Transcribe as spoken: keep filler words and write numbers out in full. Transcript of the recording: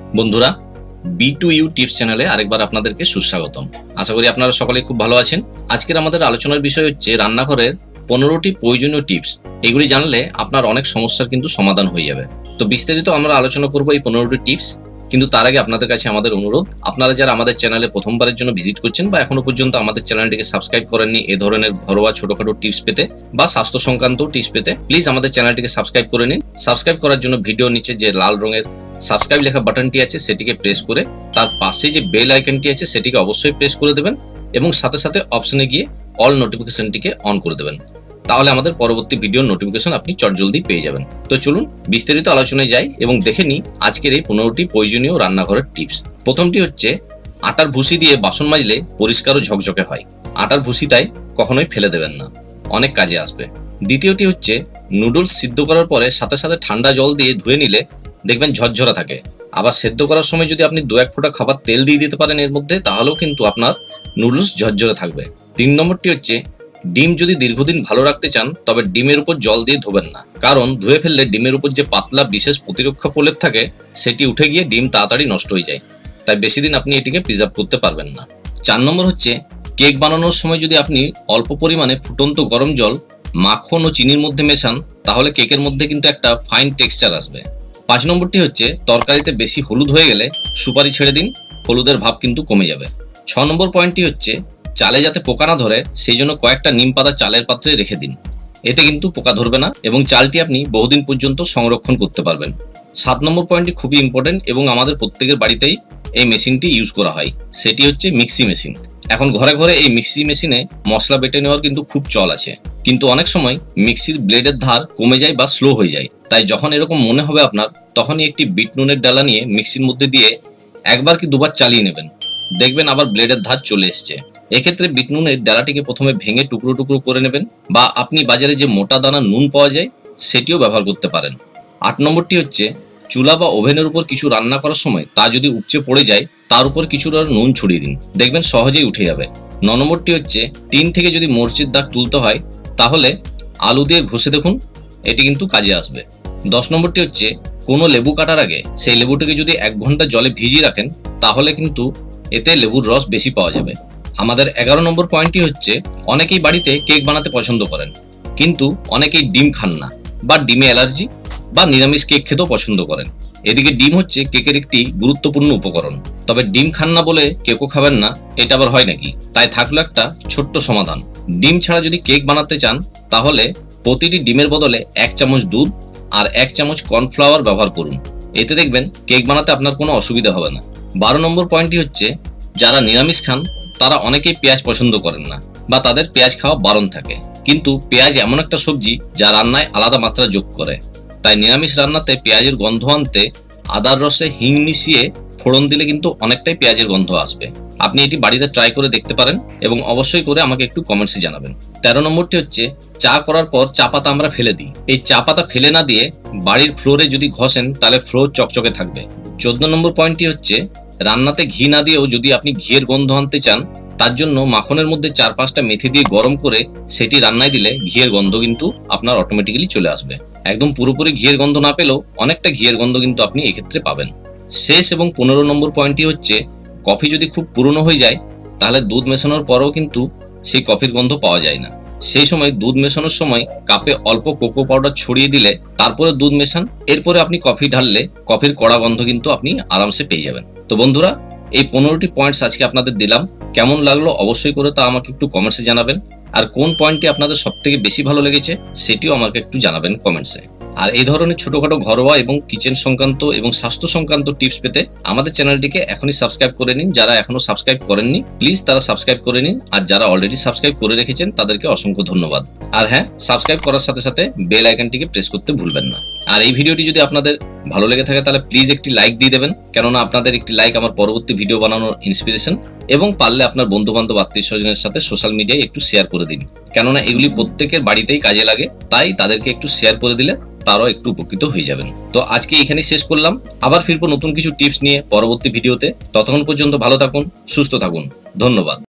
বন্ধুরা, B to you tips চ্যানেলে আরেকবার আপনাদেরকে সুস্বাগতম। আশা করি আপনারা সকলে খুব ভালো আছেন। আজকের আমাদের আলোচনার বিষয় হচ্ছে রান্নাঘরের পনেরোটি প্রয়োজনীয় টিপস। এগুলি জানলে আপনার অনেক সমস্যার কিন্তু সমাধান হয়ে যাবে। তো বিস্তারিত আমরা আলোচনা করব এই পনেরোটি টিপস। কিন্তু তার আগে আপনাদের কাছে আমাদের অনুরোধ, আপনারা যারা আমাদের চ্যানেলে প্রথমবারের জন্য ভিজিট করছেন বা এখনো পর্যন্ত আমাদের চ্যানেলটিকে সাবস্ক্রাইব করেননি এ ধরনের ঘরোয়া ছোটখাটো টিপস পেতে বা স্বাস্থ্য সংক্রান্ত টিপস পেতে, প্লিজ আমাদের চ্যানেলটিকে সাবস্ক্রাইব করে নিন। সাবস্ক্রাইব করার জন্য ভিডিও নিচে যে লাল রঙের সাবস্ক্রাইব লেখা বাটনটি আছে সেটিকে প্রেস করে তার পাশে যে বেল আইকনটি আছে সেটিকে অবশ্যই প্রেস করে দেবেন এবং সাথে সাথে অপশনে গিয়ে অল নোটিফিকেশনটিকে অন করে দেবেন। তাহলে আমাদের পরবর্তী ভিডিওর নোটিফিকেশন আপনি চটজলদি পেয়ে যাবেন। তো চলুন বিস্তারিত আলোচনায় যাই এবং দেখে নিই আজকের এই পনেরোটি প্রয়োজনীয় রান্নাঘরের টিপস। প্রথমটি হচ্ছে আটার ভুসি দিয়ে বাসন মাজলে পরিষ্কার ও ঝকঝকে হয়। আটার ভুসি তাই কখনোই ফেলে দেবেন না, অনেক কাজে আসবে। দ্বিতীয়টি হচ্ছে নুডলস সিদ্ধ করার পরে সাথে সাথে ঠান্ডা জল দিয়ে ধুয়ে নিলে দেখবেন ঝরঝরা থাকে। আবার সেদ্ধ করার সময় যদি আপনি দু এক ফোঁটা খাবার তেল দিয়ে দিতে পারেন এর মধ্যে, তাহলেও কিন্তু আপনার নুডলস ঝরঝরে থাকবে। তিন নম্বরটি হচ্ছে ডিম যদি দীর্ঘদিন ভালো রাখতে চান তবে ডিমের উপর জল দিয়ে ধোবেন না, কারণ ধুয়ে ফেললে ডিমের উপর যে পাতলা বিশেষ প্রতিরক্ষা প্রলেপ থাকে সেটি উঠে গিয়ে ডিম তাড়াতাড়ি নষ্ট হয়ে যায়, তাই বেশি দিন আপনি এটিকে প্রিজার্ভ করতে পারবেন না। চার নম্বর হচ্ছে কেক বানানোর সময় যদি আপনি অল্প পরিমাণে ফুটন্ত গরম জল মাখন ও চিনির মধ্যে মেশান তাহলে কেকের মধ্যে কিন্তু একটা ফাইন টেক্সচার আসবে। পাঁচ নম্বরটি হচ্ছে তরকারিতে বেশি হলুদ হয়ে গেলে সুপারি ছেড়ে দিন, হলুদের ভাব কিন্তু কমে যাবে। ছ নম্বর পয়েন্টটি হচ্ছে চালে যাতে পোকা না ধরে সেই জন্য কয়েকটা নিম পাতা চালের পাত্রে রেখে দিন, এতে কিন্তু পোকা ধরবে না এবং চালটি আপনি বহুদিন পর্যন্ত সংরক্ষণ করতে পারবেন। সাত নম্বর পয়েন্টটি খুবই ইম্পর্টেন্ট এবং আমাদের প্রত্যেকের বাড়িতেই এই মেশিনটি ইউজ করা হয়, সেটি হচ্ছে মিক্সি মেশিন। এখন ঘরে ঘরে এই মিক্সি মেশিনে মশলা বেটে নেওয়ার কিন্তু খুব চল আছে, কিন্তু অনেক সময় মিক্সির ব্লেডের ধার কমে যায় বা স্লো হয়ে যায়। তাই যখন এরকম মনে হবে আপনার, তখনই একটি বিট নুনের ডালা নিয়ে মিক্সির মধ্যে দিয়ে একবার কি দুবার চালিয়ে নেবেন, দেখবেন আবার ব্লেডের ধার চলে এসছে। এক্ষেত্রে বিট নুনের ডালাটিকে প্রথমে ভেঙে টুকরো টুকরো করে নেবেন বা আপনি বাজারে যে মোটা দানা নুন পাওয়া যায় সেটিও ব্যবহার করতে পারেন। আট নম্বরটি হচ্ছে চুলা বা ওভেনের উপর কিছু রান্না করার সময় তা যদি উপচে পড়ে যায় তার উপর কিছুটা নুন ছড়িয়ে দিন, দেখবেন সহজেই উঠে যাবে। ন নম্বরটি হচ্ছে টিন থেকে যদি মরিচের দাগ তুলতে হয় তাহলে আলু দিয়ে ঘষে দেখুন, এটি কিন্তু কাজে আসবে। দশ নম্বরটি হচ্ছে কোনো লেবু কাটার আগে সেই লেবুটিকে যদি এক ঘন্টা জলে ভিজিয়ে রাখেন তাহলে কিন্তু এতে লেবুর রস বেশি পাওয়া যাবে। আমাদের এগারো নম্বর পয়েন্টটি হচ্ছে অনেকেই বাড়িতে কেক বানাতে পছন্দ করেন কিন্তু অনেকেই ডিম খান না বা ডিমে অ্যালার্জি বা নিরামিষ কেক খেতেও পছন্দ করেন। এদিকে ডিম হচ্ছে কেকের একটি গুরুত্বপূর্ণ উপকরণ, তবে ডিম খান না বলে কেকও খাবেন না এটা আবার হয় নাকি? তাই থাকলো একটা ছোট্ট সমাধান। ডিম ছাড়া যদি কেক বানাতে চান তাহলে প্রতিটি ডিমের বদলে এক চামচ দুধ আর এক চামচ কর্নফ্লাওয়ার ব্যবহার করুন, এতে দেখবেন কেক বানাতে আপনার কোনো অসুবিধা হবে না। বারো নম্বর পয়েন্টটি হচ্ছে যারা নিরামিষ খান তারা অনেকেই পেঁয়াজ পছন্দ করেন না বা তাদের পেঁয়াজ খাওয়া বারণ থাকে, কিন্তু পেঁয়াজ এমন একটা সবজি যা রান্নায় আলাদা মাত্রা যোগ করে। তাই নিরামিষ রান্নাতে পেঁয়াজের গন্ধ আনতে আদার রসে হিং মিশিয়ে ফোড়ন দিলে কিন্তু অনেকটাই পেঁয়াজের গন্ধ আসবে। আপনি এটি বাড়িতে ট্রাই করে দেখতে পারেন এবং অবশ্যই করে আমাকে একটু কমেন্টসে জানাবেন। তেরো নম্বরটি হচ্ছে চা করার পর চা পাতা আমরা ফেলে দিই, এই চা পাতা ফেলে না দিয়ে বাড়ির ফ্লোরে যদি ঘষেন তাহলে ফ্লোর চকচকে থাকবে। চোদ্দ নম্বর পয়েন্টটি হচ্ছে রান্নাতে ঘি না দিয়েও যদি আপনি ঘিয়ের গন্ধ আনতে চান তার জন্য মাখনের মধ্যে চার পাঁচটা মেথি দিয়ে গরম করে সেটি রান্নায় দিলে ঘিয়ের গন্ধ কিন্তু আপনার অটোমেটিক্যালি চলে আসবে। একদম পুরোপুরি ঘিয়ের গন্ধ না পেলেও অনেকটা ঘিয়ের গন্ধ কিন্তু আপনি এক্ষেত্রে পাবেন। শেষ এবং পনেরো নম্বর পয়েন্টটি হচ্ছে কফি যদি খুব পুরনো হয়ে যায় তাহলে দুধ মেশানোর পরেও কিন্তু সেই কফির গন্ধ পাওয়া যায় না। সেই সময় দুধ মেশানোর সময় কাপে অল্প কোকো পাউডার ছড়িয়ে দিলে তারপরে দুধ মেশান, এরপরে আপনি কফি ঢাললে কফির কড়া গন্ধ কিন্তু আপনি আরামসে পেয়ে যাবেন। তো বন্ধুরা, এই পনেরোটি পয়েন্টস আজকে আপনাদের দিলাম, কেমন লাগলো অবশ্যই করে তা আমাকে একটু কমেন্টসে জানাবেন। আর কোন পয়েন্টটি আপনাদের সব থেকে বেশি ভালো লেগেছে সেটিও আমাকে একটু জানাবেন কমেন্টসে। আর এই ধরনের ছোটখাটো ঘরোয়া এবং কিচেন সংক্রান্ত এবং স্বাস্থ্য সংক্রান্ত টিপস পেতে আমাদের চ্যানেলটিকে এখনই সাবস্ক্রাইব করে নিন। যারা এখনো সাবস্ক্রাইব করেননি প্লিজ তারা সাবস্ক্রাইব করে নিন, আর যারা অলরেডি সাবস্ক্রাইব করে রেখেছেন তাদেরকে অসংখ্য ধন্যবাদ। আর হ্যাঁ, সাবস্ক্রাইব করার সাথে সাথে বেল আইকনটিকে প্রেস করতে ভুলবেন না। আর এই ভিডিওটি যদি আপনাদের ভালো লেগে থাকে তাহলে প্লিজ একটি লাইক দিয়ে দেবেন, কেননা আপনাদের একটি লাইক আমার পরবর্তী ভিডিও বানানোর ইন্সপিরেশন। এবং পারলে আপনার বন্ধু বান্ধব আত্মীয় স্বজনের সাথে সোশ্যাল মিডিয়ায় একটু শেয়ার করে দিন, কেননা এগুলি প্রত্যেকের বাড়িতেই কাজে লাগে, তাই তাদেরকে একটু শেয়ার করে দিলে তারাও একটু উপকৃত হয়ে যাবেন। তো আজকে এখানেই শেষ করলাম, আবার ফিরবো নতুন কিছু টিপস নিয়ে পরবর্তী ভিডিওতে। ততক্ষণ পর্যন্ত ভালো থাকুন, সুস্থ থাকুন, ধন্যবাদ।